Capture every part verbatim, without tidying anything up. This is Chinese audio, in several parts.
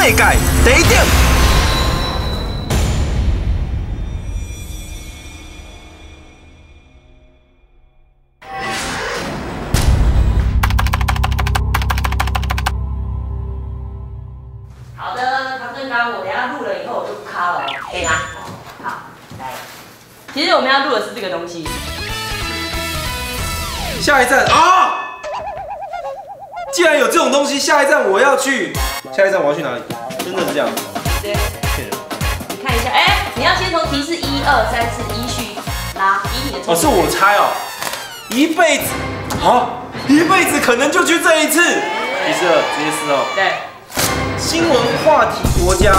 界第一点。 好的，唐振刚，我等一下录了以后我就不卡了，可以吗？好，来。其实我们要录的是这个东西。 下一站啊！既然有这种东西，下一站我要去。下一站我要去哪里？真的是这样？ 对。你看一下，哎、欸，你要先从提示一二三四依序拉，以你的。 哦，是我猜哦。一辈子，好，一辈子可能就去这一次。提示二，直接四哦。 对。 新闻话题国家。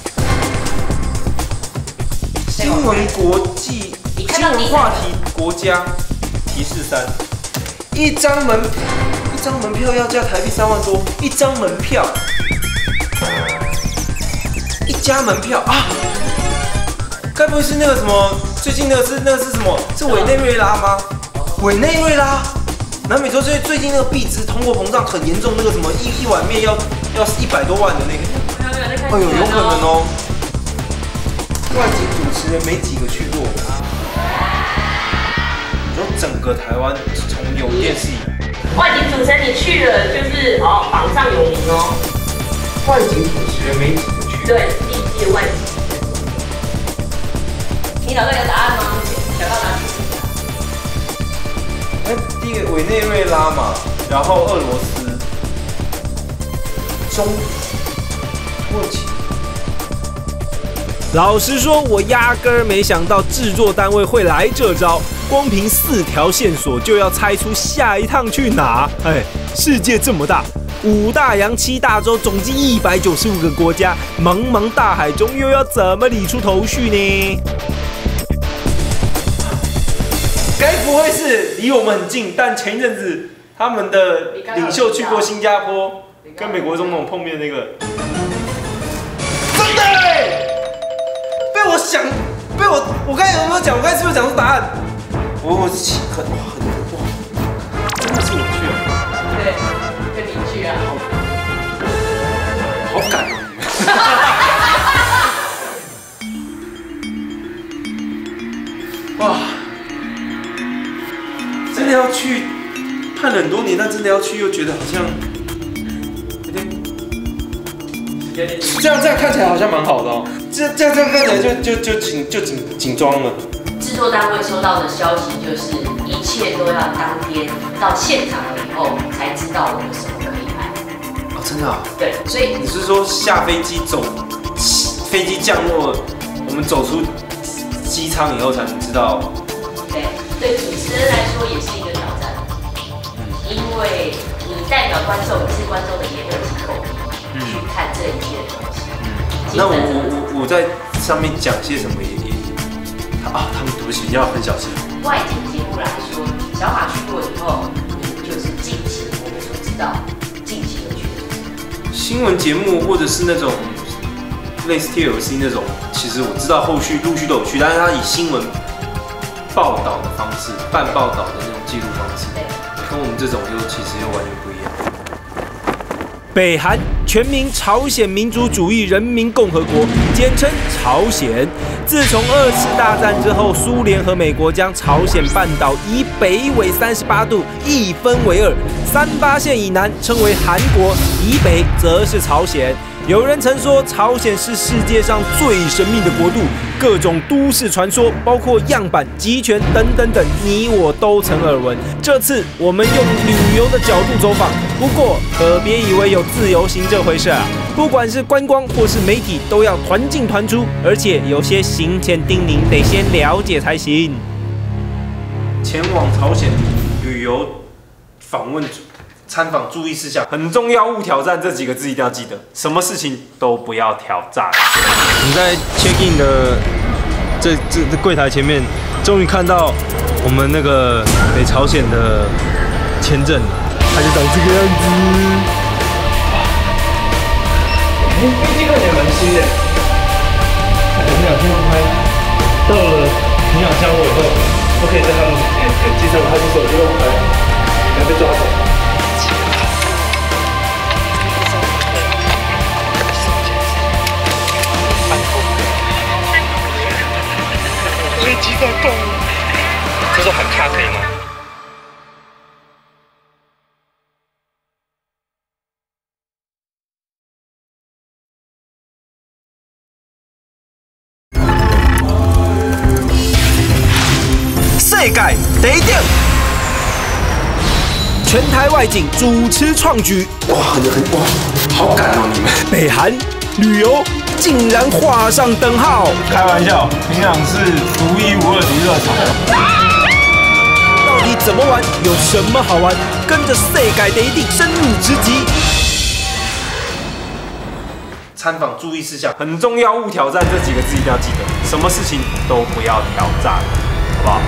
新闻国际。新闻话题国家。提示三。一张门。一张门票要价台币三万多，一张门票，一家门票啊！该不会是那个什么？最近那个是那个是什么？是委内瑞拉吗？委内瑞拉，南美洲最最近那个币值通货膨胀很严重，那个什么一一碗面要要一百多万的那个，哎呦，有可能哦。外景主持人没几个去过，你说整个台湾从有电视以来。 外景主持人你去了，就是哦榜上有名哦。 外景主持人没几个去。 对，第一届外景。你脑袋有答案吗？想到哪里？ 那第一个委内瑞拉嘛，然后俄罗斯、中、土耳其。 老实说，我压根儿没想到制作单位会来这招。光凭四条线索就要猜出下一趟去哪？哎，世界这么大，五大洋七大洲，总计一百九十五个国家，茫茫大海中又要怎么理出头绪呢？ 该不会是离我们很近，但前一阵子他们的领袖去过新加坡，跟美国总统碰面那个？真的哎！被我想，被我，我刚才有没有讲？我刚才是不是讲出答案？我我很哇很哇，真的是我去了。 对，跟你去啊。 好赶哦！哇，真的要去，盼了很多年，但真的要去，又觉得好像有点。这样这样看起来好像蛮好的哦。这这样这样看起来就就就紧就紧紧装了。 制作单位收到的消息就是，一切都要当天到现场了以后才知道我们什么可以买。 哦，真的啊？ 对，所以你是说下飞机走，飞机降落，我们走出机舱以后才能知道？ 对，对主持人来说也是一个挑战，因为你代表观众，你是观众的言耳及口鼻去看这一切的东西。 那我我我我在上面讲些什么也也啊，他们对不起，要很小心。 外景节目来说，小马去过以后，你就是近期我们所知道近期有去的新闻节目或者是那种类似 T L C 那种，其实我知道后续陆续都有去，但是他以新闻报道的方式，半报道的那种记录方式，跟我们这种又其实又完全不一样。 北韩全名朝鲜民主主义人民共和国，简称朝鲜。自从二次大战之后，苏联和美国将朝鲜半岛以北纬三十八度一分为二，三八线以南称为韩国，以北则是朝鲜。有人曾说，朝鲜是世界上最神秘的国度，各种都市传说，包括样板、集权等等等，你我都曾耳闻。这次我们用旅游的角度走访，不过可别以为有自由行这回事啊！不管是观光或是媒体，都要团进团出，而且有些行前叮咛得先了解才行。 前往朝鲜旅游访问。参访注意事项很重要，勿挑战这几个字一定要记得，什么事情都不要挑战。 你在 check in 的这这这柜台前面，终于看到我们那个北朝鲜的签证，它就长这个样子。 哎，飞机看起来蛮新的。 我们两天拍到了平壤降落以后，不可以在他们机场派出所就拍，不要被抓走。 大家可以吗？ 世界第一点，全台外景主持创举， 哇，很很哇，好赶哦你们！ 北韩旅游竟然画上等号。 开玩笑，平壤是独一无二的娱乐场。 到底怎么玩？有什么好玩？跟着世界第一点深入直击。参访注意事项很重要，勿挑战这几个字一定要记得，什么事情都不要挑战，好不好？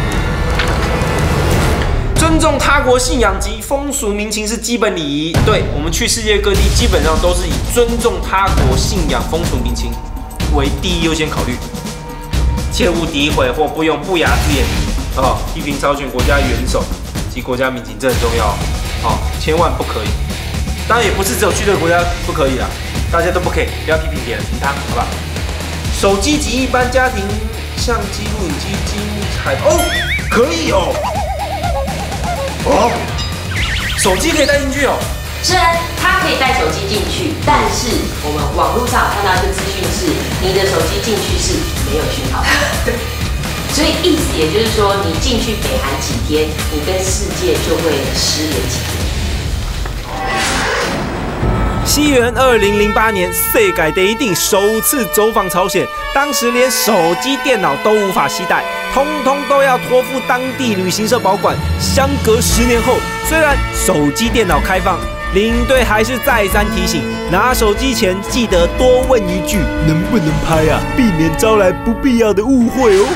尊重他国信仰及风俗民情是基本礼仪。对，我们去世界各地，基本上都是以尊重他国信仰风俗民情为第一优先考虑，切勿诋毁或不用不雅字眼哦，批评朝鲜国家元首及国家民情，这很重要哦，千万不可以。当然也不是只有去这个国家不可以啦，大家都不可以，不要批评别人，平摊，好吧？手机及一般家庭相机、录影机、机彩哦，可以哦。哦，手机可以带进去哦。 虽然它可以带手机进去，但是我们网络上看到一个资讯是，你的手机进去是没有讯号的。所以意思也就是说，你进去北韩几天，你跟世界就会失联几天。 西元二零零八年，世界第一定首次走访朝鲜，当时连手机、电脑都无法携带，通通都要托付当地旅行社保管。相隔十年后，虽然手机、电脑开放，领队还是再三提醒，拿手机前记得多问一句能不能拍啊，避免招来不必要的误会哦。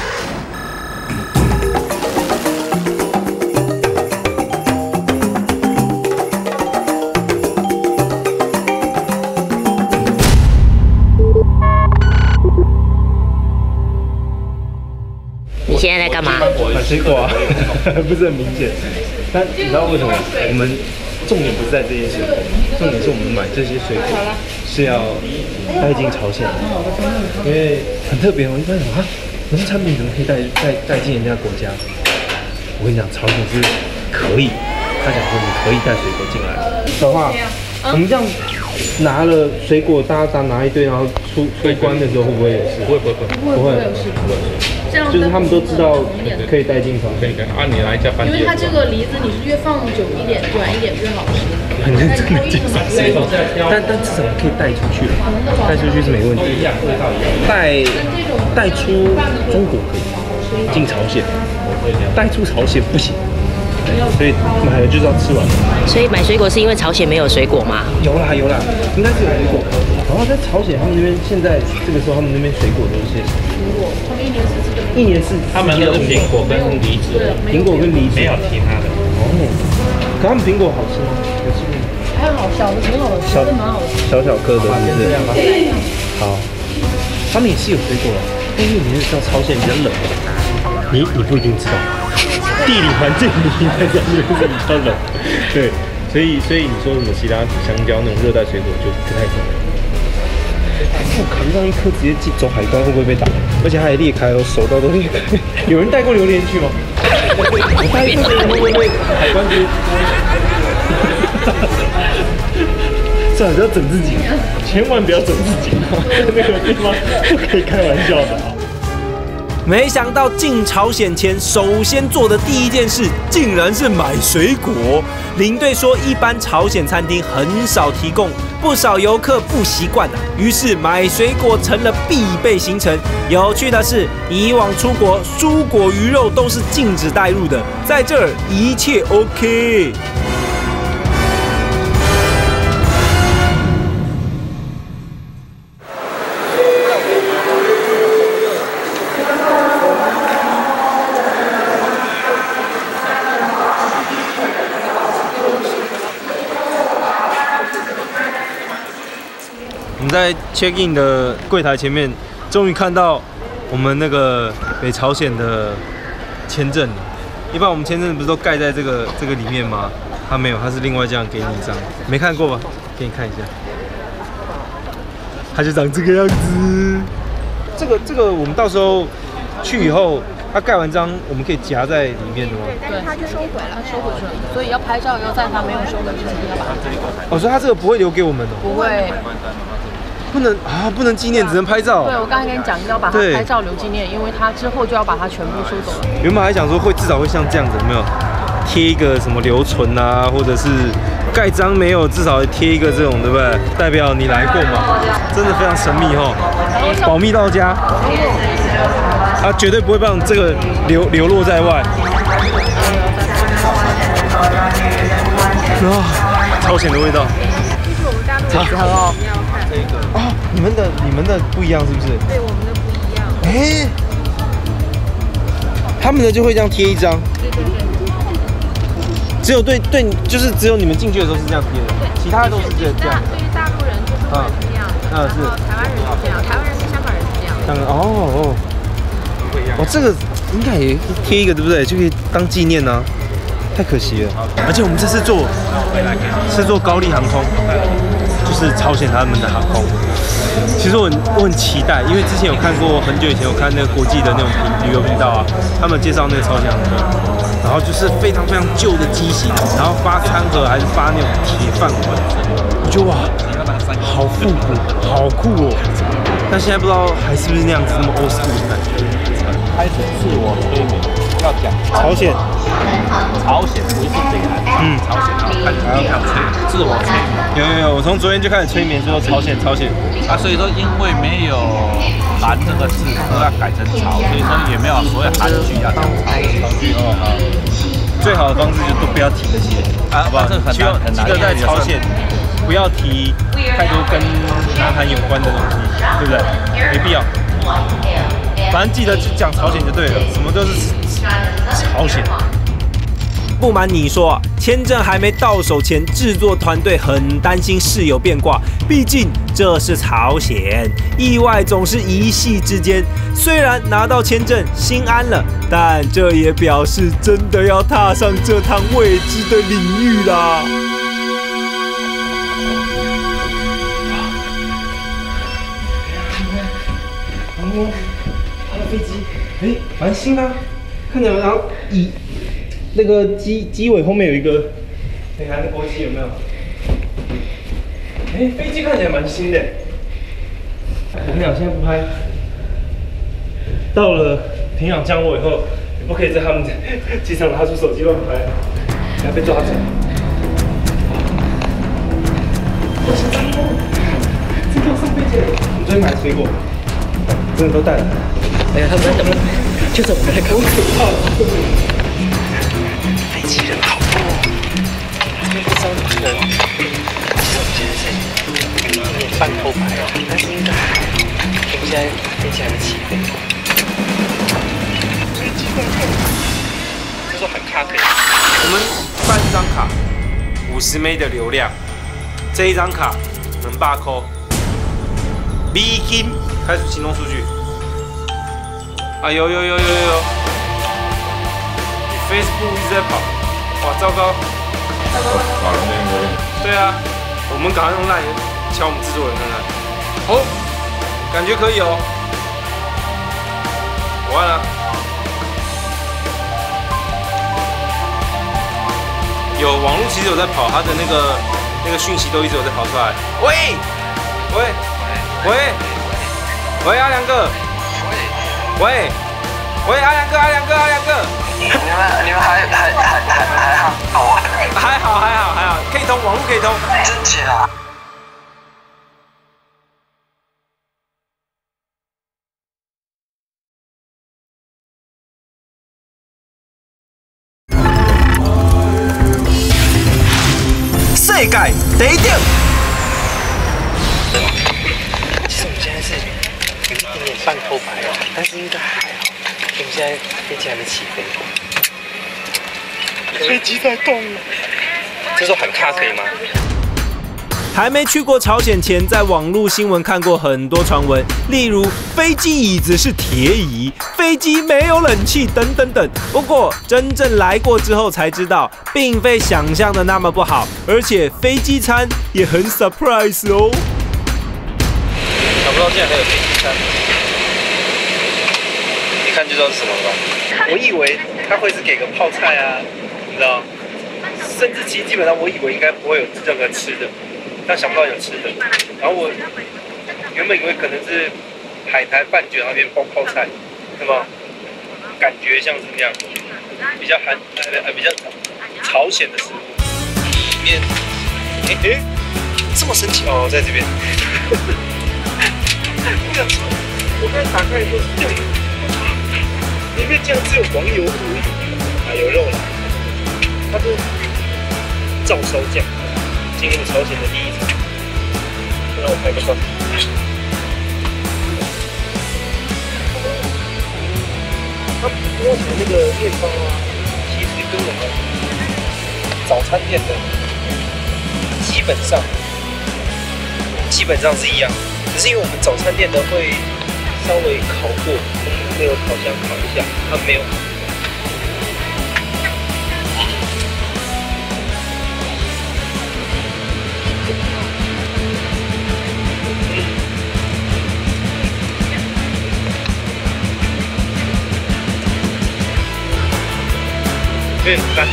你现在在干嘛？ 买水果啊，不是很明显。但你知道为什么？我们重点不是在这些水果，重点是我们买这些水果是要带进朝鲜的，因为很特别。我一般想啊，农产品怎么可以带带带进人家国家？我跟你讲，朝鲜是可以，他讲说你可以带水果进来的话，我们这样拿了水果，大家拿一堆，然后出出关的时候会不会有事？不会不会不会有事，不会。就是他们都知道可以带进朝鲜。 按你来家饭店。因为它这个梨子你是越放久一点、短一点越好吃。 很认真的介绍，但但至少可以带出去了，带出去是没问题。带带出中国可以，进朝鲜，带出朝鲜不行。所以买了就是要吃完。 所以买水果是因为朝鲜没有水果吗？ 有啦有啦，应该是有水果。然后在朝鲜他们那边现在这个时候他们那边水果都是苹果，他们一年四季都一年四季他们那是苹果跟梨子， 苹果跟梨子没有其他的。 哦，可他们苹果好吃吗？有吃过吗？ 还好，小的挺好的，小的蛮好吃。 小小颗的，是不是？好，他们也是有水果，但是你是知道朝鲜比较冷，你你不一定知道。地理环境你应该在那边是比较冷，对，所以所以你说什么其他香蕉那种热带水果就不太可能。我靠，让一颗直接走海关会不会被打？而且它还裂开哦，手刀都裂开。有人带过榴莲去吗？我带一颗榴莲会不会海关直接？算了，不要整自己，千万不要整自己，那个地方不可以开玩笑的啊。 没想到进朝鲜前，首先做的第一件事竟然是买水果。领队说，一般朝鲜餐厅很少提供，不少游客不习惯啊，于是买水果成了必备行程。有趣的是，以往出国蔬果鱼肉都是禁止带入的，在这儿一切 OK。 我们在 check in 的柜台前面，终于看到我们那个北朝鲜的签证了。一般我们签证不是都盖在这个这个里面吗？它没有，它是另外这样给你一张，没看过吧？给你看一下，它就长这个样子。这个这个我们到时候去以后它盖完章，我们可以夹在里面的吗？ 对，但是它就收回了，收回去了，所以要拍照要在它没有收回之前要把它拍回来。 哦，所以它这个不会留给我们哦。 不会。 不能啊，不能纪念，只能拍照。 对，我刚才跟你讲，要把它拍照留纪念，因为它之后就要把它全部收走了。 原本还想说会至少会像这样子，有没有？贴一个什么留存啊，或者是盖章没有，至少贴一个这种，对不对？代表你来过嘛，真的非常神秘哦，保密到家。啊，绝对不会让这个流流落在外。啊，超咸的味道。 这是我们大陆的时候。 哦，你们的你们的不一样是不是？ 对，我们的不一样。 哎，他们的就会这样贴一张。 对对对。 只有对对，就是只有你们进去的时候是这样贴的， 对， 其他的都是这样。 对于大陆人就是会是这样的，然后台湾人是这样，台湾人跟香港人是这样。当然，哦哦，不一样。哦，这个应该也贴一个，对不对？就可以当纪念呢。太可惜了。而且我们这次坐是坐高丽航空，就是朝鲜他们的航空。其实我很我很期待，因为之前有看过，很久以前有看那个国际的那种旅游频道啊，他们介绍那个朝鲜航空，然后就是非常非常旧的机型，然后发餐盒还是发那种铁饭碗，我觉得哇，好复古，好酷哦。但现在不知道还是不是那样子那么 old school 的感觉。 开始自我催眠，要讲朝鲜， 朝鲜不是北韩，嗯，朝鲜开始要催自我催眠。 有有有，我从昨天就开始催眠，说朝鲜朝鲜。 啊，所以说因为没有韩这个字，都要改成朝，所以说也没有所谓韩剧要讲朝剧哦。好， 最好的方式就都不要提这些， 啊，好不好？这个很难很难。 记得在朝鲜不要提太多跟南韩有关的东西，对不对？没必要。反正记得就讲朝鲜就对了，什么都是朝鲜。不瞒你说，签证还没到手前，制作团队很担心事有变卦，毕竟这是朝鲜，意外总是一夕之间。虽然拿到签证心安了，但这也表示真的要踏上这趟未知的领域啦。哦，他的飞机，哎，蛮新的，看起来然后以那个机机尾后面有一个北韩的国旗，有没有？哎，飞机看起来蛮新的。我跟你讲，现在不拍，到了平壤降落以后，你不可以在他们机场拿出手机乱拍，不要被抓走。好紧张哦！这个上飞机了，我们昨天买水果。真的都带了。哎呀，他们怎么就是我们的狗可怕了？飞机人好多，这个招人。我们现在是有点半偷拍哦，但是应该我们现在飞机还没起飞。飞机在看，这时候很咖啡。我们办一张卡，五十 M 的流量，这一张卡能八块。美金开始行动数据。啊有有有有有有，你 Facebook 一直在跑，哇糟糕！跑了那个。对啊，我们赶快用 LINE 敲我们制作人看看。哦，感觉可以哦。我按了。有网络其实有在跑，它的那个那个讯息都一直有在跑出来。喂喂。喂，喂，阿良哥，喂，喂，阿良哥，阿良哥，阿良哥， 你们你们还还还还还好啊？ 还好还好还好，可以通，网络可以通。 真假？ 世界第一点。 有点半偷拍哦，但是应该还好。我们现在飞机还没起飞，飞机在动了。这时候喊卡可以吗？ 还没去过朝鲜前，在网络新闻看过很多传闻，例如飞机椅子是铁椅，飞机没有冷气等等等。不过真正来过之后才知道，并非想象的那么不好，而且飞机餐也很 surprise 哦。 想不到竟然还有飞机餐。 看就知道是什么了吧？我以为他会是给个泡菜啊，你知道？甚至其实基本上我以为应该不会有任何吃的，但想不到有吃的。然后我原本以为可能是海苔饭卷那边包泡菜，是吗？感觉像是那样，比较韩呃比较朝鲜的食物。里面，哎、欸、哎、欸，这么神奇哦，在这边。我想说，我刚才打开的时候是这样，里面竟然只有黄油而已，啊有肉了，它是照烧酱，进入朝鲜的第一层。让我拍个照。它摸起来那个面包啊，其实跟我们早餐店的基本上基本上是一样，只是因为我们早餐店的会稍微烤过，用那个烤箱烤一下，它没有。有点干，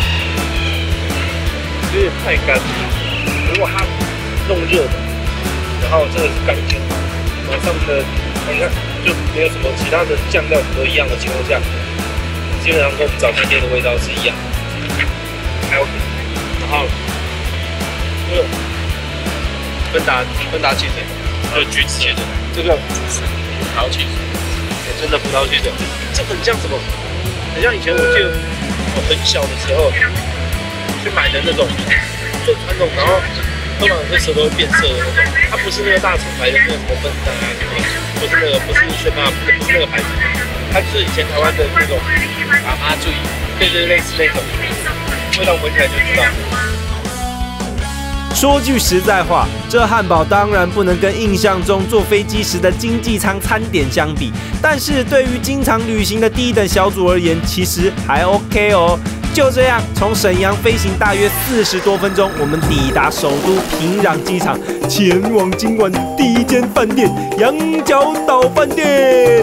有点太干。如果它弄热的，然后这个是干煎，然后上面的你看就没有什么其他的酱料都一样的情况下，基本上跟我们早餐店的味道是一样，还 OK。然后这个芬达芬达汽水，就是橘子汽水，这个葡萄汽水，真的葡萄汽水，这很像什么？很像以前我记得。我很小的时候去买的那种最传统，然后喝完喝舌头会变色的那种。它不是那个大厂牌的那个什么芬达啊什么，不是那个，不是雪纳，不是那个牌子，它就是以前台湾的那种阿妈注意，对对，类似那种，味道闻起来就知道。 说句实在话，这汉堡当然不能跟印象中坐飞机时的经济舱餐点相比，但是对于经常旅行的第一等小组而言，其实还 OK 哦。就这样，从沈阳飞行大约四十多分钟，我们抵达首都平壤机场，前往今晚第一间饭店——羊角岛饭店。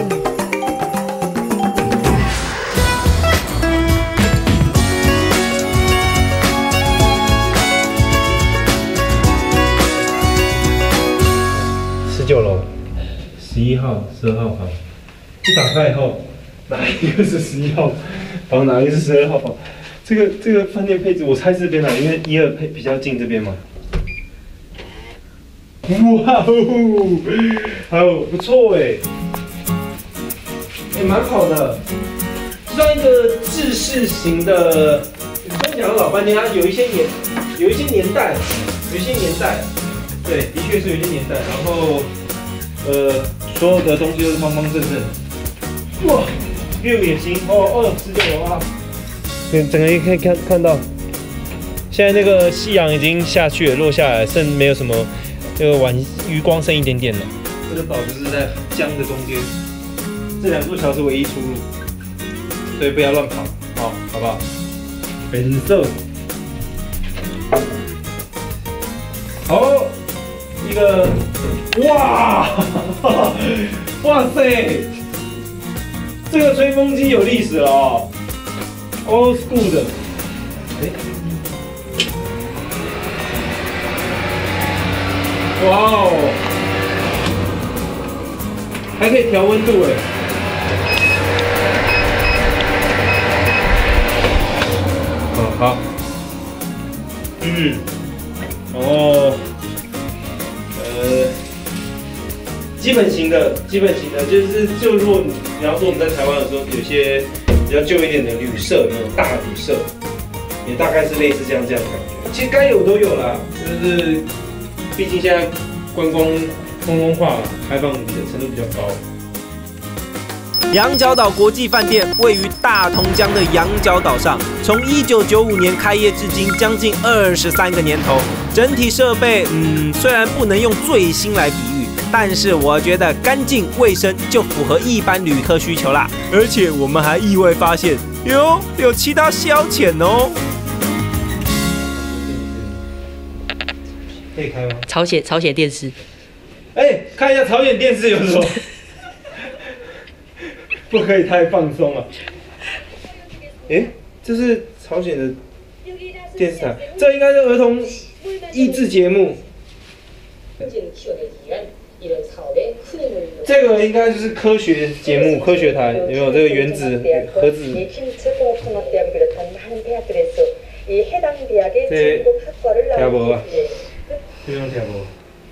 九楼，十一号、十二号房。一打开以后，哪一个是十一号房，哪一个是十二号房？这个这个饭店配置，我猜是这边啦，因为一二配比较近这边嘛。哇哦，好不错哎，也蛮好的，算一个制式型的。你刚讲的老饭店，它有一些年，有一些年代，有一些年代。对，的确是有些年代，然后，呃，所有的东西都是方方正正。哇 ，view 也行哦哦，十九楼啊，整整个也可以看看到，现在那个夕阳已经下去了，落下来，剩没有什么，这个晚余光剩一点点了。这个岛就是在江的中间，这两座桥是唯一出入，所以不要乱跑，好，好不好？本色，好。一个，哇，哇塞，这个吹风机有历史了哦 ，old school 的，哎，哇哦，还可以调温度哎，哦好，嗯，哦。呃，基本型的，基本型的，就是就如果比方说我们在台湾的时候，有些比较旧一点的旅社，那种大旅社，也大概是类似这样这样的感觉。其实该有都有啦，就是毕竟现在观光观光化开放的程度比较高。 羊角岛国际饭店位于大同江的羊角岛上，从一九九五年开业至今，将近二十三个年头。整体设备，嗯，虽然不能用最新来比喻，但是我觉得干净卫生就符合一般旅客需求啦。而且我们还意外发现，哟，有其他消遣哦。 可以开吗？ 朝鲜朝鲜电视。 哎、欸，看一下朝鲜电视有什么？ 不可以太放松了。哎，这是朝鲜的电视台，这应该是儿童益智节目。这个应该就是科学节目，科学台有没有这个原子核子？这听无啊？这种听无。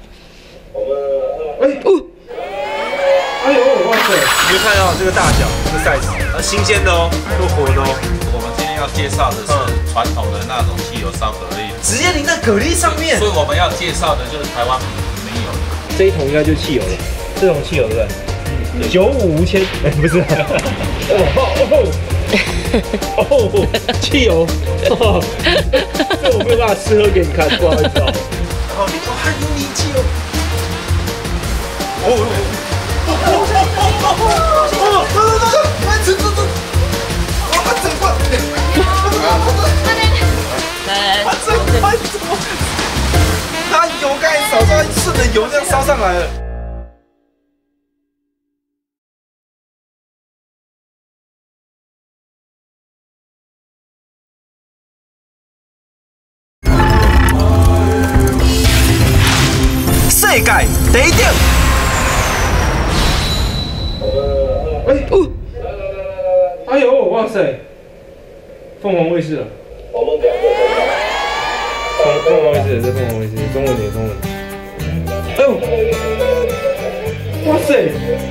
哎哦！哎呦，哇塞！ 你就看到这个大小，这个 size， 啊，新鲜的哦，都活的哦。 我们今天要介绍的是传统的那种汽油烧蛤蜊， 直接淋在蛤蜊上面。 所以我们要介绍的就是台湾没有的。 这一桶应该就是汽油了，这种汽油对不对？九五无铅，哎，不是。哦哦哦，汽油，哦，这我没有办法试喝给你看，不好意思哦。 哦，你哦还有你汽油。哦哦哦哦哦哦哦！来，吃吃吃！哇，整块！来，啊，这块怎么？它油盖少烧，顺着油这样烧上来了。世界第一点。哎哦！哎呦，哇塞！凤凰卫视了。凤凤凰卫视，这凤凰卫视，中文的中文。哎呦！哇塞！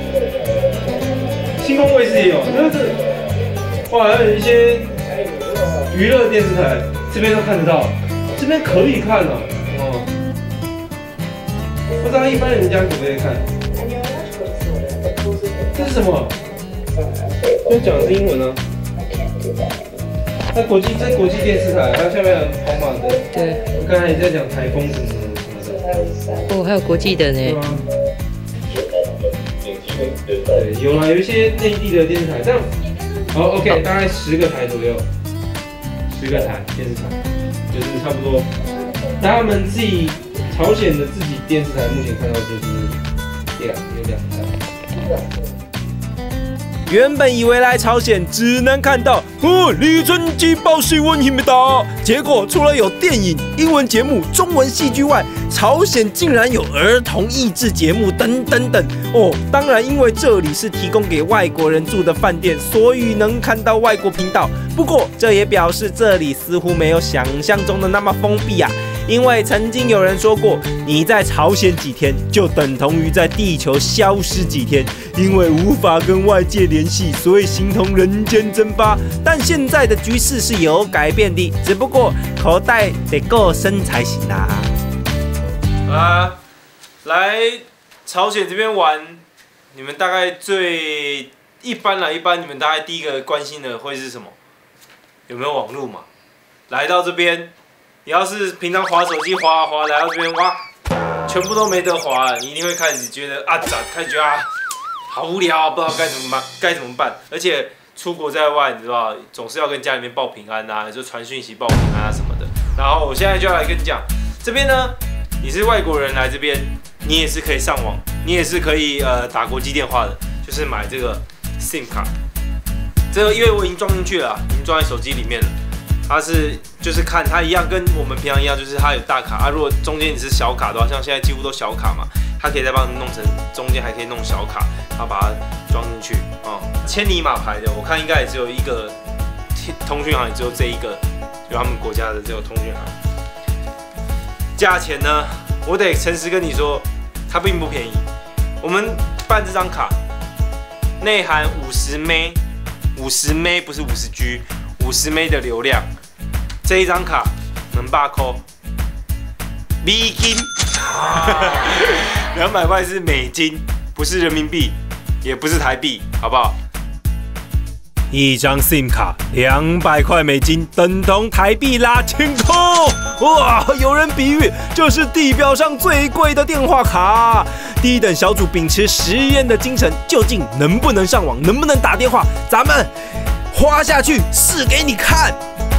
星空卫视也有，这是哇，还有一些娱乐电视台，这边都看得到，这边可以看了哦。不知道一般人家可不可以看？这是什么？这讲的是英文啊。在国际在国际电视台，它下面有跑马的。对。我刚才也在讲台风什么什么的。 哦，还有国际的呢。 对啊。对，有啦，有一些内地的电视台这样。好 ，OK， 大概十个台左右，十个台电视台，就是差不多。他们自己朝鲜的自己电视台目前看到就是两有两台。 原本以为来朝鲜只能看到哦，李春基报新闻힘니다，结果除了有电影、英文节目、中文戏剧外，朝鲜竟然有儿童益智节目等等等哦。当然，因为这里是提供给外国人住的饭店，所以能看到外国频道。不过，这也表示这里似乎没有想象中的那么封闭啊。因为曾经有人说过，你在朝鲜几天，就等同于在地球消失几天，因为无法跟外界联系，所以形同人间蒸发。但现在的局势是有改变的，只不过口袋得够深才行啦。啊，来朝鲜这边玩，你们大概最一般啦，一般你们大概第一个关心的会是什么？有没有网络嘛？来到这边。你要是平常滑手机滑啊滑，来到这边哇，全部都没得滑了，你一定会开始觉得啊，咋开始觉得啊，好无聊啊，不知道该怎么办，该怎么办。而且出国在外，你知道，总是要跟家里面报平安啊，就传讯息报平安啊什么的。然后我现在就要来跟你讲，这边呢，你是外国人来这边，你也是可以上网，你也是可以呃打国际电话的，就是买这个 SIM 卡。这个因为我已经装进去了，已经装在手机里面了。它是就是看它一样，跟我们平常一样，就是它有大卡啊。如果中间你是小卡的话，像现在几乎都小卡嘛，它可以再帮你弄成中间还可以弄小卡，然后把它装进去哦。千里马牌的，我看应该也只有一个通讯行，也只有这一个，就他们国家的这个通讯行。价钱呢，我得诚实跟你说，它并不便宜。我们办这张卡，内含五十 M， 五十 M 不是五十 G。五十 M 的流量，这一张卡能八块，美金，两百块是美金，不是人民币，也不是台币，好不好？一张 SIM 卡两百块美金，等同台币拉千块。哇，有人比喻这是地表上最贵的电话卡。第一等小组秉持实验的精神，究竟能不能上网，能不能打电话？咱们。花下去试给你看。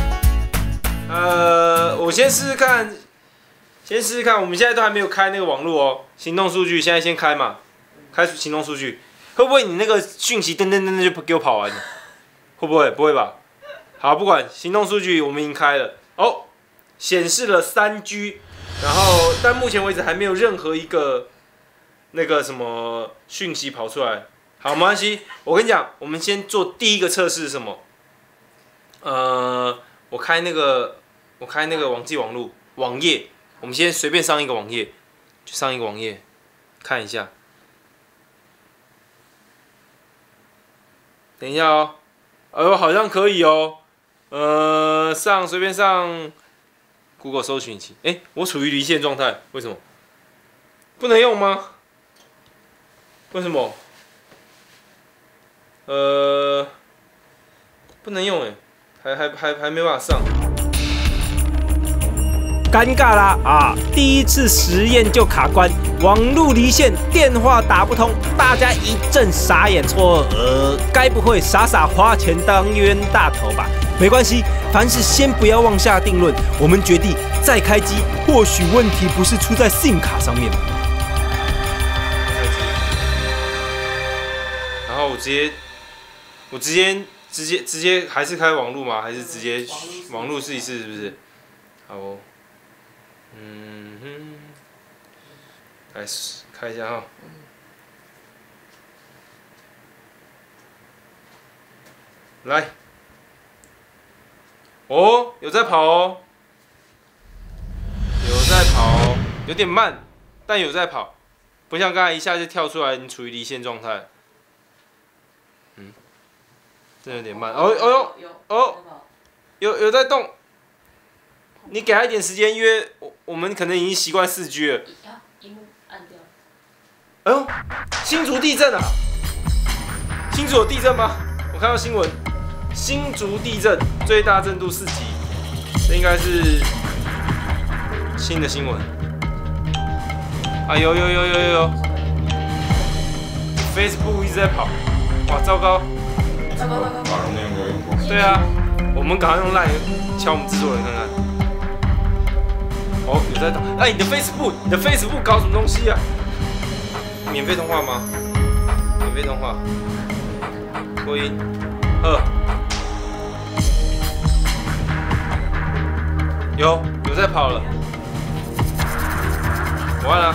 呃，我先试试看，先试试看。我们现在都还没有开那个网络哦，行动数据现在先开嘛，开行动数据。 会不会你那个讯息噔噔噔噔就给我跑完了？会不会？不会吧？好，不管行动数据我们已经开了哦，显示了三 G， 然后但目前为止还没有任何一个那个什么讯息跑出来。好，没关系，我跟你讲，我们先做第一个测试是什么？呃，我开那个我开那个网际网路网页，我们先随便上一个网页，就上一个网页看一下。等一下哦，哎呦，好像可以哦。呃，上随便上 Google 搜寻引擎。哎，我处于离线状态，为什么？不能用吗？为什么？呃，不能用哎，还还还还没办法上。尴尬啦啊！第一次实验就卡关，网路离线，电话打不通，大家一阵傻眼错愕。呃，该不会傻傻花钱当冤大头吧？没关系，凡事先不要妄下定论。我们决定再开机，或许问题不是出在 SIM 卡上面。然后我直接，我直接直接直接还是开网路吗？还是直接网路试一试？是不是？好哦。嗯哼，开始开一下哈。来，哦，有在跑哦，有在跑哦，有点慢，但有在跑，不像刚才一下就跳出来，你处于离线状态。嗯，真的有点慢。哦哦哟，哦，有有在动。你给他一点时间，因为我我们可能已经习惯四 G 了。 荧幕按掉。 哎呦，新竹地震啊！新竹有地震吗？我看到新闻，新竹地震最大震度四级，这应该是新的新闻。啊有有有有有有 ，Facebook 一直在跑，哇糟糕！ 糟糕糟糕！ 对啊，我们赶快用 LINE 敲我们制作人看看。哦，有在动。哎，你的 Facebook， 你的 Facebook 搞什么东西啊？免费通话吗？免费通话。播音。二。有，有在跑了。我按了。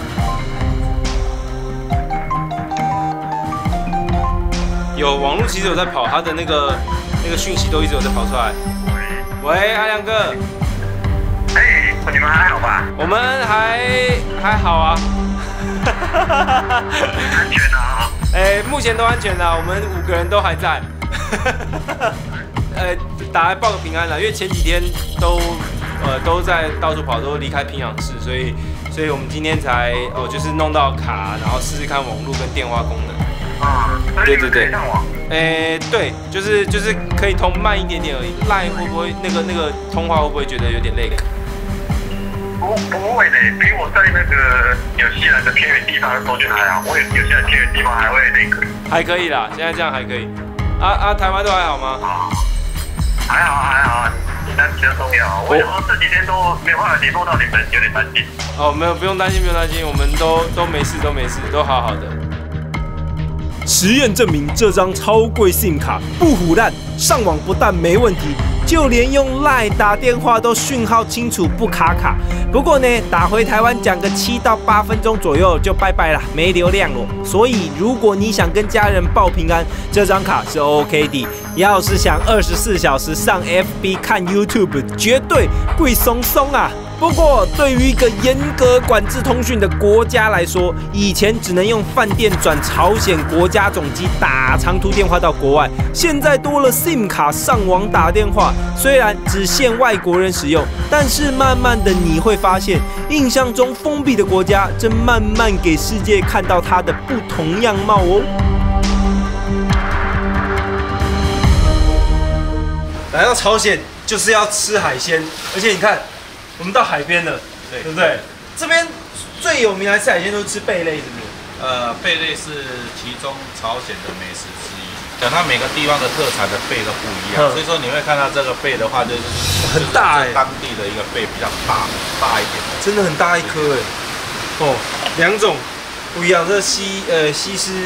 有网络其实有在跑，它的那个那个讯息都一直有在跑出来。喂，阿亮哥。 哎，你们还好吧？ 我们还还好啊。 安全啊！ 哎，目前都安全啦，我们五个人都还在。呃，打来报个平安啦，因为前几天都呃都在到处跑，都离开平壤市，所以所以我们今天才哦就是弄到卡，然后试试看网络跟电话功能。 啊， 对对对。 上网。 哎，对，就是就是可以通慢一点点而已。LINE会不会那个那个通话会不会觉得有点累？ 不不会的，比我在那个纽西兰的偏远地方的时候觉得还好。我有纽西兰偏远地方还会那个。还可以啦，现在这样还可以。啊啊，台湾都还好吗？啊，还好还好，你担比较重要。我想说这几天都没有办法联络到你们，有点担心。 哦，没有，不用担心，不用担心，我们都都没事，都没事，都好好的。实验证明，这张超贵 SIM 卡不唬烂，上网不但没问题，就连用 LINE 打电话都讯号清楚不卡卡。不过呢，打回台湾讲个七到八分钟左右就拜拜了，没流量了。所以如果你想跟家人报平安，这张卡是 OK 的。要是想二十四小时上 F B 看 YouTube， 绝对贵松松啊！不过，对于一个严格管制通讯的国家来说，以前只能用饭店转朝鲜国家总机打长途电话到国外，现在多了 SIM 卡上网打电话。虽然只限外国人使用，但是慢慢的你会发现，印象中封闭的国家正慢慢给世界看到它的不同样貌哦。来到朝鲜就是要吃海鲜，而且你看。我们到海边了，对，对不对？这边最有名还是海鲜都是吃贝类，是不是？ 呃，贝类是其中朝鲜的美食之一。讲它每个地方的特产的贝都不一样，所以说你会看到这个贝的话，就是很大哎， 当地的一个贝比较大，大一点的， 真的很大一颗哎。哦，两种不一样，这西呃西施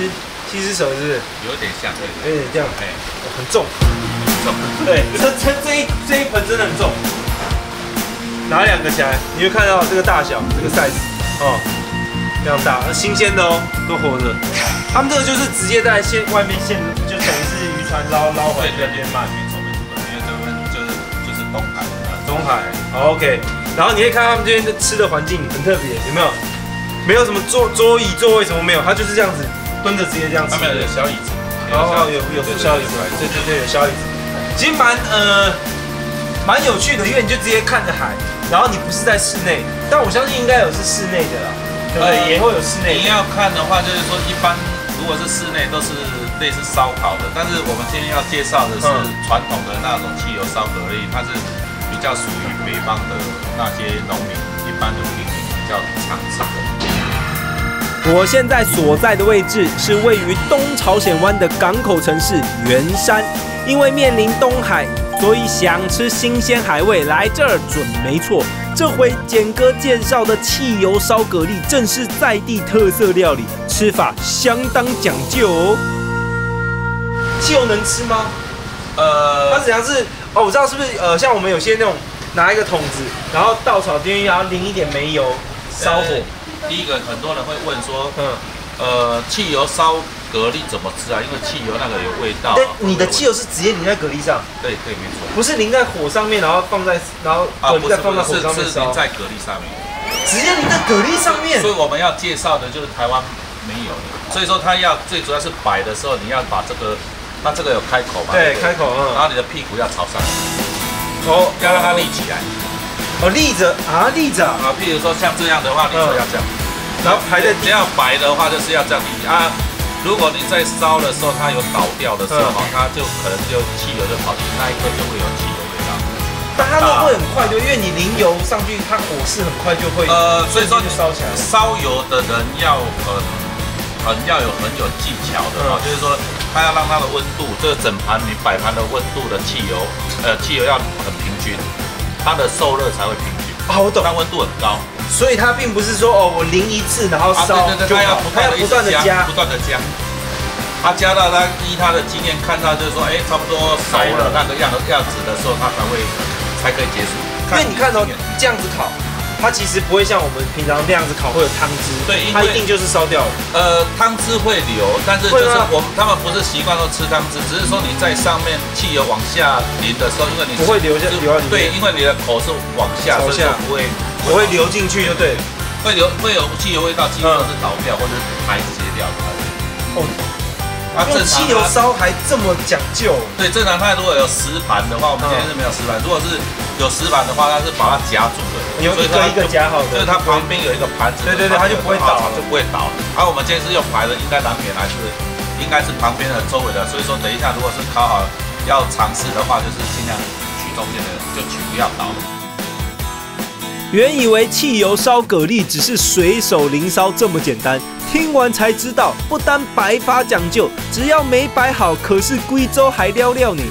七只手是不是？ 有点像，对， 有点这样， 哎， 很重， 重。 对，这这这一这一盆真的很重。拿两个起来，你会看到这个大小，这个 size 哦，非常大，新鲜的哦，都活着。他们这个就是直接在线外面线，就等于是渔船捞捞回来这边卖。 没错没错，因为这边就是就是东海， 东海，好 OK。然后你可以看他们这边的吃的环境很特别，有没有？没有什么桌桌椅座位什么没有，他就是这样子蹲着直接这样吃。 他们有小椅子， 哦，有有小椅子，对对对，有小椅子。其实蛮呃蛮有趣的，因为你就直接看着海。然后你不是在室内，但我相信应该有是室内的啦，对不对？呃、也会有室内。 你要看的话，就是说一般如果是室内都是类似烧烤的，但是我们今天要介绍的是传统的那种汽油烧蛤蜊，它是比较属于北方的那些农民一般的平民比较常吃的。 我现在所在的位置是位于东朝鲜湾的港口城市元山，因为面临东海。所以想吃新鲜海味，来这儿准没错。这回简哥介绍的汽油烧蛤蜊，正是在地特色料理，吃法相当讲究哦。 汽油能吃吗？ 呃， 它实际上是哦，我知道是不是呃，像我们有些那种拿一个桶子，然后稻草边缘然后淋一点煤油，烧火。 呃、第一个，很多人会问说，嗯，呃，汽油烧蛤蜊怎么吃啊？因为汽油那个有味道。 对，你的汽油是直接淋在蛤蜊上？ 对对，没错。 不是淋在火上面，然后放在，然后蛤蜊再放在火上面烧。 是淋在蛤蜊上面。 直接淋在蛤蜊上面。 所以我们要介绍的就是台湾没有的，所以说它要最主要是摆的时候，你要把这个，它这个有开口嘛？ 对，开口，嗯。 然后你的屁股要朝上。哦，要让它立起来。 哦，立着啊，立着啊。譬如说像这样的话，你就要这样。 然后排在只要摆的话，就是要这样立啊。如果你在烧的时候，它有倒掉的时候，嗯、它就可能就汽油就跑进去，那一刻就会有汽油味道。 但它都会很快，对，因为你淋油上去，它火势很快就会呃，所以说就烧起来。 烧油的人要很很要有很有技巧的哦，嗯、就是说他要让它的温度，这个整盘你摆盘的温度的汽油，呃，汽油要很平均，它的受热才会平均。 啊，我懂。 它温度很高。 所以它并不是说哦，我淋一次然后烧， 啊、对对对，它要不断的不断的加， 不断的加，它加到它依它的经验看到就是说，哎，差不多熟了那个样的样子的时候，它才会才可以结束。 因为你看哦，这样子烤，它其实不会像我们平常那样子烤会有汤汁， 对， 它一定就是烧掉了。 呃，汤汁会流，但是就是我们他们不是习惯都吃汤汁，只是说你在上面汽油往下淋的时候，因为你不会流下流到里面， 对，因为你的口是往下，所以说不会。 不会流进去就对， 会流会有汽油味道，基本上是倒掉或者是排泄掉的。 哦，啊，正常汽油烧还这么讲究？ 对，正常它如果有十盘的话，我们今天是没有十盘。如果是有十盘的话，它是把它夹住的， 有一个一个夹好的， 就是它旁边有一个盘子， 对对对，它就不会倒， 就不会倒。而我们今天是用排的，应该难免还是应该是旁边的周围的，所以说等一下如果是烤好要尝试的话，就是尽量取中间的，就取不要倒。 原以为汽油烧蛤蜊只是随手淋烧这么简单，听完才知道，不单摆法讲究，只要没摆好，可是贵州还撩撩你。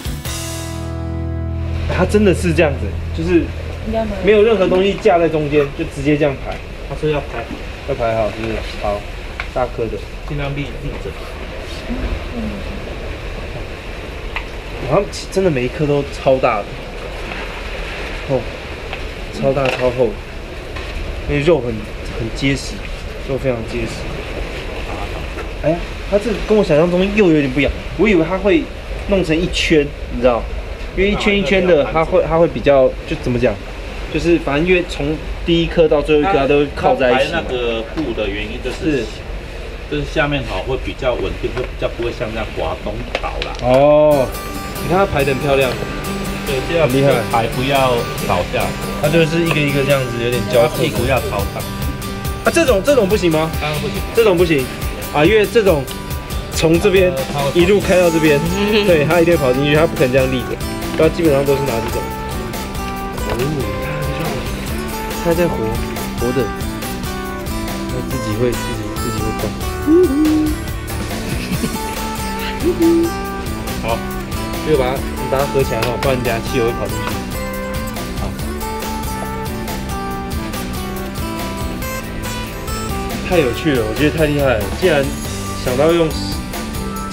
它真的是这样子，就是没有任何东西架在中间，就直接这样排。 他说要排， 要排好，是不是？好，大颗的， 尽量立立着。 嗯。好像真的每一颗都超大的，哦。超大超厚，因为肉很很结实，肉非常结实。哎呀，它这个跟我想象中又有点不一样，我以为它会弄成一圈，你知道？因为一圈一圈的，它会它会比较就怎么讲？就是反正因为从第一颗到最后一颗它都靠在一起。 排那个布的原因就是，就是下面好会比较稳定，会比较不会像这样滑东倒啦。 哦，你看它排得很漂亮。 对，这样厉害，排不要倒下， 它就是一个一个这样子，有点交错。 屁股要朝上。 啊，这种这种不行吗？ 当然不行， 这种不行啊，因为这种从这边一路开到这边，对，它一定跑进去，它不可能这样立着，它基本上都是拿这种。哦，它还在活活的，它自己会自己自己会动。好，就把它。把它合起来哈，不然等下汽油会跑进去。好，太有趣了，我觉得太厉害了。既然想到用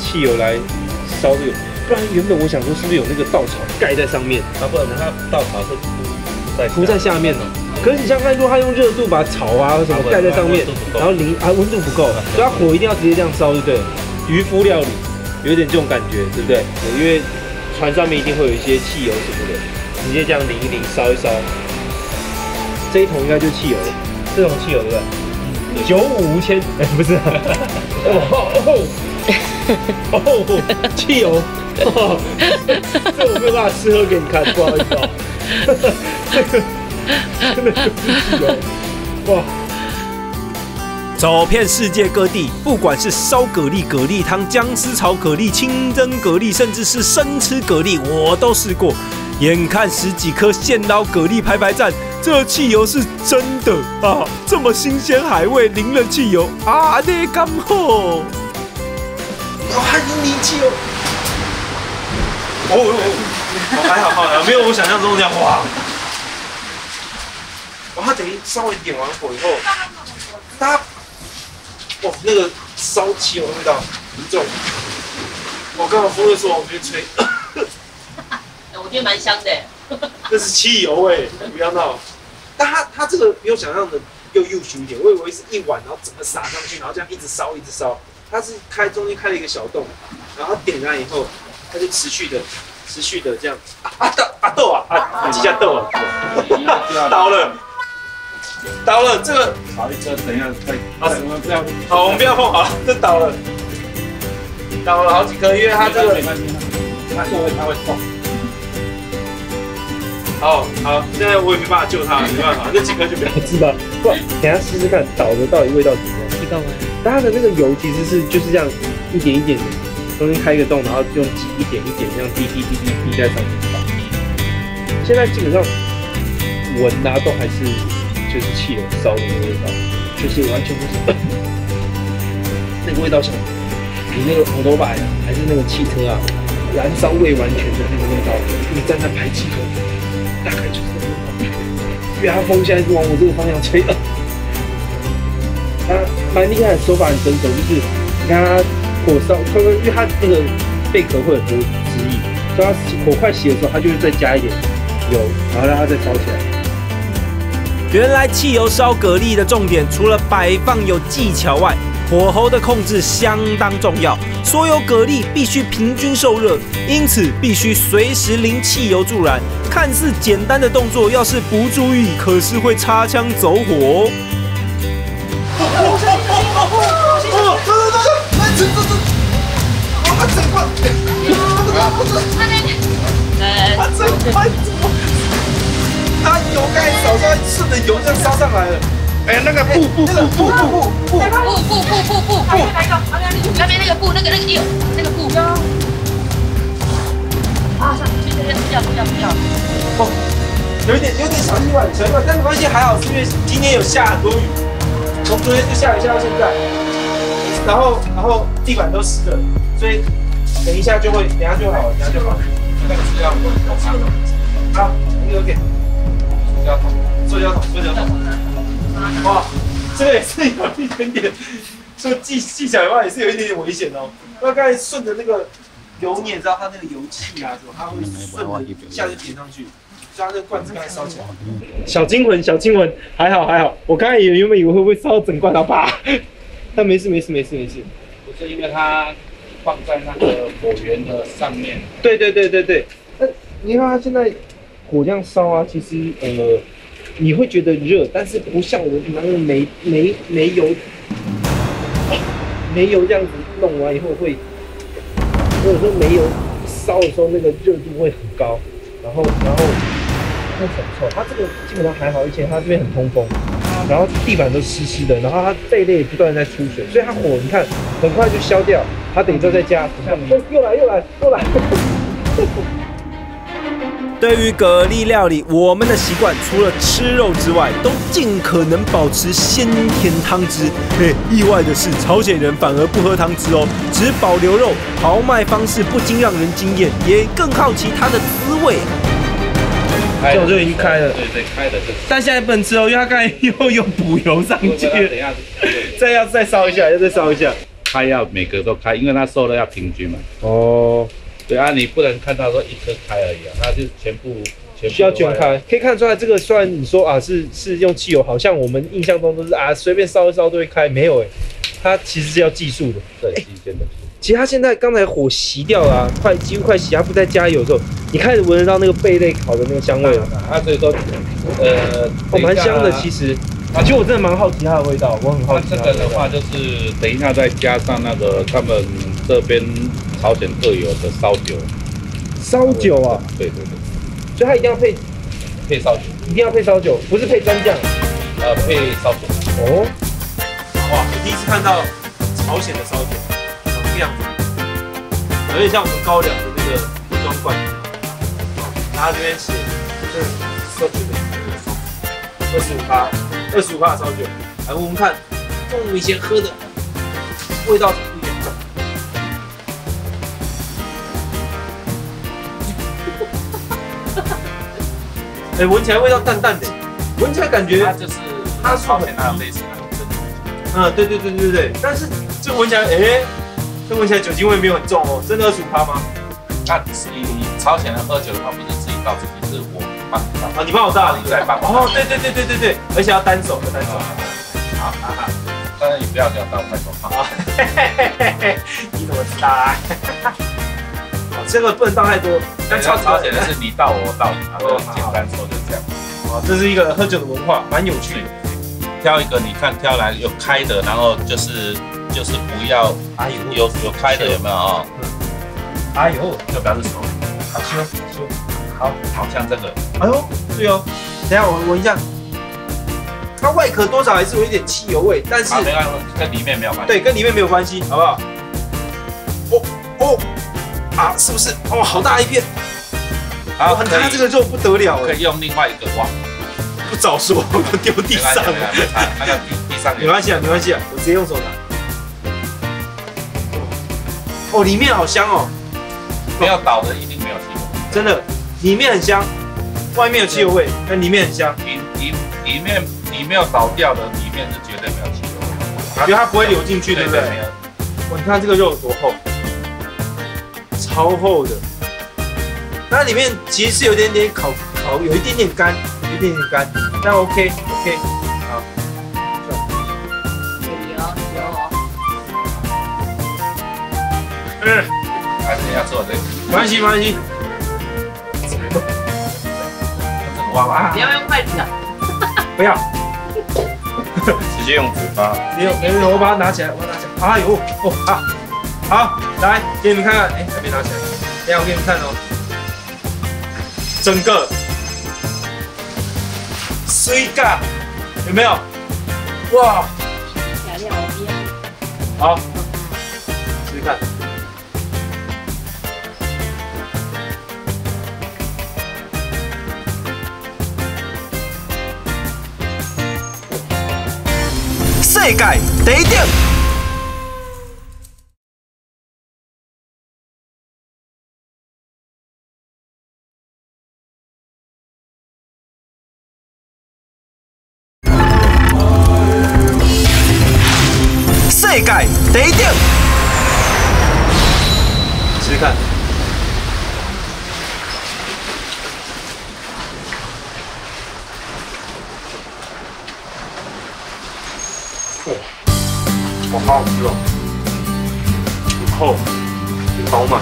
汽油来烧这个，不然原本我想说是不是有那个稻草盖在上面？ 啊，不然它稻草是铺在铺在下面的。可是你想想看，如果他用热度把草啊什么盖在上面，然后淋啊温度不够，所以它火一定要直接这样烧，就对了。渔夫料理有点这种感觉，对不对？对，因为船上面一定会有一些汽油什么的，直接这样淋一淋，烧一烧。这一桶应该就是汽油了，这种汽油对不对？九五无铅，哎，不是、啊，哦哦哦，汽油，哦、这我没有办法吃喝给你看，不好意思哦。这个真的就是汽油，哇！ 走遍世界各地，不管是烧蛤蜊、蛤蜊汤、姜丝炒蛤蜊、清蒸蛤蜊，甚至是生吃蛤蜊，我都试过。眼看十几颗现捞蛤蜊排排站，这汽油是真的啊！这么新鲜海味淋了汽油啊，你刚好。 哇，淋淋汽油！哦哦，还好还好，没有我想象中这样哇！哇，它等于稍微点完火以后，它哇那个烧汽油的味道很重。我刚好风会说往这边吹。 我觉得蛮香的。 那是汽油哎、欸，不要闹。但它它这个比我想象的又幼熟一点，我以为是一碗，然后整个撒上去，然后这样一直烧一直烧。它是开中间开了一个小洞，然后点燃以后，它就持续的持续的这样啊啊豆啊豆啊啊几下豆啊，倒了倒了这个。 好，这等一下再啊什么不要好，我们不要碰好了，这倒了倒了好几颗，因为它这个它因为它会痛。 好好，现在我也没办法救它，没办法，那几颗就不要知道。不，等下试试看倒的到底味道怎么样。 你干嘛？ 但它的那个油其实是就是这样一点一点的，中间开一个洞，然后用挤一点一点这样滴滴滴滴滴在上面倒。现在基本上闻啊都还是就是汽油烧的那个味道，就是完全不是那个味道像你那个摩托摆啊，还是那个汽车啊，燃烧未完全的那个味道，你站在排气口。大概就是这个味道，因为它风现在是往我这个方向吹的。它蛮厉害的手法很神手，就是你看它火烧，因为它那个贝壳会有很多汁液，所以它火快熄的时候，它就会再加一点油，然后让它再烧起来。 原来汽油烧蛤蜊的重点，除了摆放有技巧外，火候的控制相当重要。所有蛤蜊必须平均受热，因此必须随时淋汽油助燃。看似简单的动作，要是不注意，可是会擦枪走火哦。 它这快怎么？它油盖少烧，顺着油这样烧上来了。哎呀，那个布布布布布布布布布布布布布，那边那个布，那个那个有那个布。啊，上去这边不要不要不要。 哦，有一点有点小意外，小意外，但没关系，还好是因为今天有下很多雨，从昨天就下雨下到现在，然后然后地板都湿了，所以等一下就会，等一下就好了，等一下就好了。那个是要我桶啊，好，那个给塑胶桶，塑胶桶，塑胶桶。哇，这个也是有一点点，说技技巧以外也是有一点点危险哦。那刚才顺着那个油，你也知道它那个油气啊什么，它会顺着一下就点上去，所以它那个罐子刚才烧起来。 小惊魂，小惊魂，还好还好。我刚才也原本以为会不会烧整罐到啪，但没事没事没事没事。 不是因为它放在那个火源的上面。 对对对对对。那你看它现在火这样烧啊，其实呃。你会觉得热，但是不像我们平常用煤煤煤油煤油这样子弄完以后会，或者说煤油烧的时候那个热度会很高，然后然后会很臭。它这个基本上还好，而且它这边很通风，然后地板都湿湿的，然后它这一类不断在出水，所以它火你看很快就消掉。它等于说在家，你看又来又来又来。 对于蛤蜊料理，我们的习惯除了吃肉之外，都尽可能保持鲜甜汤汁。哎，意外的是，朝鲜人反而不喝汤汁哦，只保留肉，豪迈方式不禁让人惊艳，也更好奇它的滋味。 这我就已经开了， 对对，开的这。 但现在不能吃哦，因为它刚才又又补油上去了。 等一下， 再要再烧一下，要再烧一下。 开要每个都开，因为它受热要平均嘛。 哦， 对啊，你不能看到说一颗开而已啊，它就全部全部需要全开。可以看得出来，这个虽然你说啊是是用汽油，好像我们印象中都是啊随便烧一烧都会开，没有哎、欸，它其实是要技术的。 对，新鲜的。 其实它现在刚才火熄掉了、啊，快几乎快熄，它不再加油的时候，你开始闻得到那个贝类烤的那个香味了。 啊，所以说，呃， 哦，蛮香的其实。啊，其实我真的蛮好奇它的味道，我很好奇它的味道。 这个的话就是等一下再加上那个他们这边朝鲜特有的烧酒。 烧酒啊？ 对对对。 所以它一定要配配烧酒， 一定要配烧酒，不是配蘸酱。 呃，配烧酒。 哦。 哇，我第一次看到朝鲜的烧酒，长这个样子，有点像我们高粱的那个瓶装罐。它这边写就是烧酒的二十五趴，二十五趴的烧酒，来闻闻看，跟我们以前喝的味道是不一样的。哎、欸，闻起来味道淡淡的，闻起来感觉它就是它朝鲜那种类似那种珍珠。 嗯，对对对对对，但是这闻起来，哎、欸，这闻起来酒精味没有很重哦，真的二十五趴吗？ 那你你朝鲜人喝酒的话，不是自己倒自己，是我帮你倒。 啊，你帮我倒， 你再帮我。 哦，对对对对对对，而且要单手的单手。 好，哈哈，但是你不要给我倒太多啊。 你怎么知道啊？哦，这个不能倒太多。 但朝朝鲜的是你倒我倒你，啊，简单说就这样。 哦，这是一个喝酒的文化，蛮有趣的。 挑一个，你看挑来有开的，然后就是就是不要， 哎呦， 有有开的有没有啊？ 哎呦， 就表示熟。 好修修， 好，好像这个。 哎呦，对哦，等一下我闻一下，它外壳多少还是有一点汽油味，但是没关系，跟里面没有关系。 对，跟里面没有关系，好不好？哦哦，啊，是不是？哦，好大一片。 好， 哇，它这个肉不得了， 可以用另外一个哇。 不早说，我丢地上了。 那个地地上没关系啊，没关系啊，我直接用手拿。哦，里面好香哦。 没有倒的一定没有汽油， 真的，里面很香，外面有汽油味，但里面很香。 里里里面你没有倒掉的，里面是绝对没有汽油味， 因为它不会流进去，对不对？哇，你看这个肉有多厚，超厚的。那里面其实是有点点烤烤，有一点点干，有一点点干，但 OK OK， 好。 有油油哦。 嗯。 还是要做这个， 没关系，没关系。 哇哇！ 不要用筷子啊！ 不要， 直接用嘴巴。 没有没有，我把它拿起来，我把它拿起来。哎呦，哦好，好，来给你们看看，哎，还没拿起来，等下我给你们看哦。整个水嘎有没有？哇！好，试试看。世界第一点。世界第一点。试试看。哇，好好吃哦，很厚，很饱满。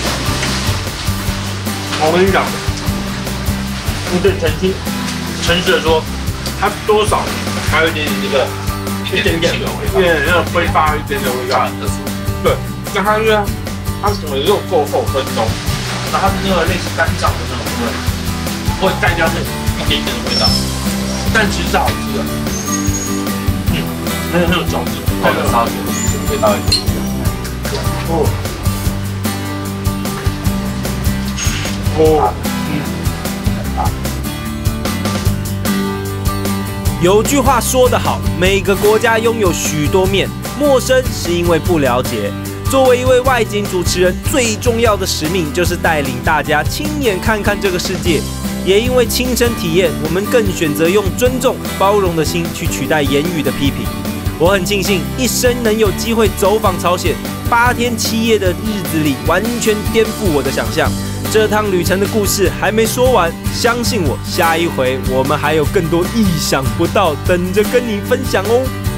我跟你讲，我对诚心、诚实的说，它多少还有一点点这个，一点点，一点点那个挥发一点点味道，很特殊。对，但它因为它整个肉够厚分松，然后它是那个类似干燥的那种味，会盖掉那一点点的味道，但其实是好吃的。嗯，还有那种饺子。泡的烧酒，味道也不一样。哦，哦，嗯， 有句话说得好，每个国家拥有许多面，陌生是因为不了解。作为一位外景主持人，最重要的使命就是带领大家亲眼看看这个世界。也因为亲身体验，我们更选择用尊重、包容的心去取代言语的批评。 我很庆幸一生能有机会走访朝鲜，八天七夜的日子里完全颠覆我的想象。这趟旅程的故事还没说完，相信我，下一回我们还有更多意想不到等着跟你分享哦。